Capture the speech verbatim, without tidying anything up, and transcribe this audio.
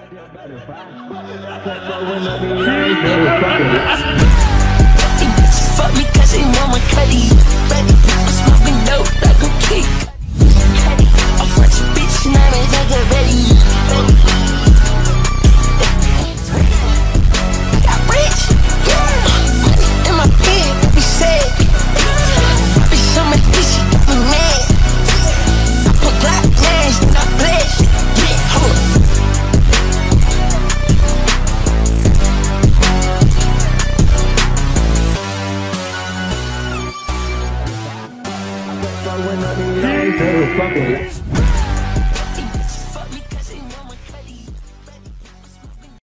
Fuck me cause they want my cutty. Ready, I'm smoking dope like a kick. I'm French bitch, now they take it ready. I got rich, yeah. Money in my bed, I be sad. I be so mad, this shit got me mad. I put black names in my blood. Yeah, hold up. Fuck it.